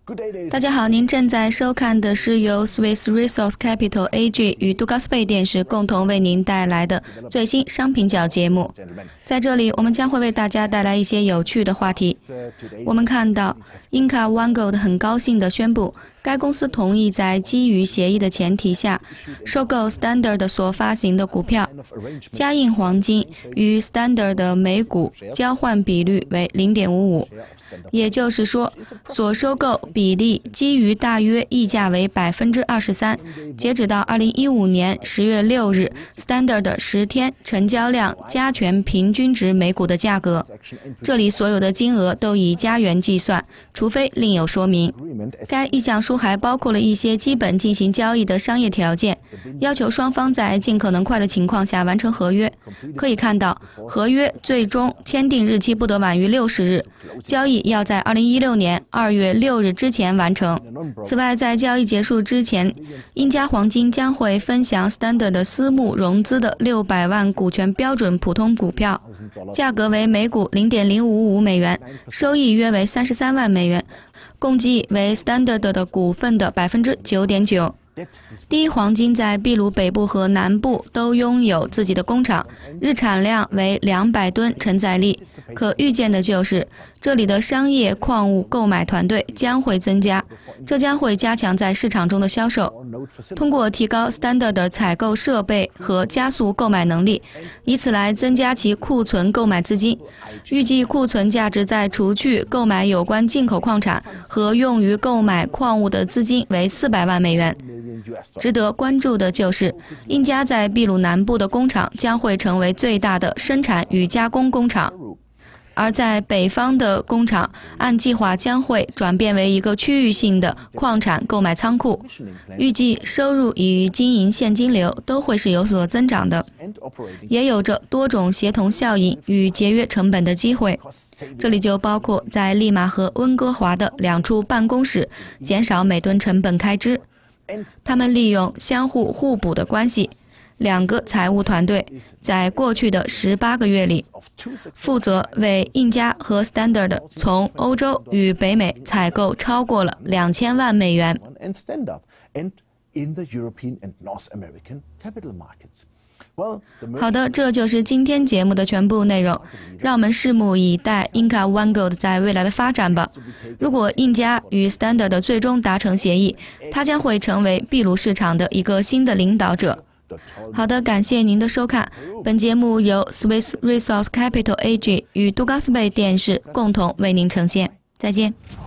大家好，您正在收看的是由 Swiss Resource Capital AG 与杜高斯贝电视共同为您带来的最新商品角节目。在这里，我们将会为大家带来一些有趣的话题。我们看到 Inca One Gold 很高兴地宣布，该公司同意在基于协议的前提下，收购 Standard 所发行的股票。加印黄金与 Standard 的每股交换比率为 0.55， 也就是说，所收购比例基于大约溢价为 23%。截止到2015年10月6日 ，Standard 10天成交量加权平均值每股的价格。这里所有的金额都以加元计算，除非另有说明。该意向书还包括了一些基本进行交易的商业条件，要求双方在尽可能快的情况下完成合约。可以看到，合约最终签订日期不得晚于60日，交易要在2016年2月6日之前完成。此外，在交易结束之前，英加黄金将会分享 Standard 的私募融资的600万股权标准普通股票，价格为每股 0.055 美元，收益约为33万美元，共计为 Standard 的股份的 9.9%。第一黄金在秘鲁北部和南部都拥有自己的工厂，日产量为200吨承载力。可预见的就是，这里的商业矿物购买团队将会增加，这将会加强在市场中的销售。通过提高 Standard 的采购设备和加速购买能力，以此来增加其库存购买资金。预计库存价值在除去购买有关进口矿产和用于购买矿物的资金为400万美元。值得关注的就是，英加在秘鲁南部的工厂将会成为最大的生产与加工工厂，而在北方的工厂按计划将会转变为一个区域性的矿产购买仓库。预计收入与经营现金流都会是有所增长的，也有着多种协同效应与节约成本的机会。这里就包括在利马和温哥华的2处办公室减少每吨成本开支。他们利用相互互补的关系，2个财务团队在过去的18个月里，负责为印加和 Standard 从欧洲与北美采购超过了2000万美元。好的，这就是今天节目的全部内容，让我们拭目以待 Inca One Gold 在未来的发展吧。如果印加与 Standard 最终达成协议，它将会成为秘鲁市场的一个新的领导者。好的，感谢您的收看。本节目由 Swiss Resource Capital AG 与杜高斯贝电视共同为您呈现。再见。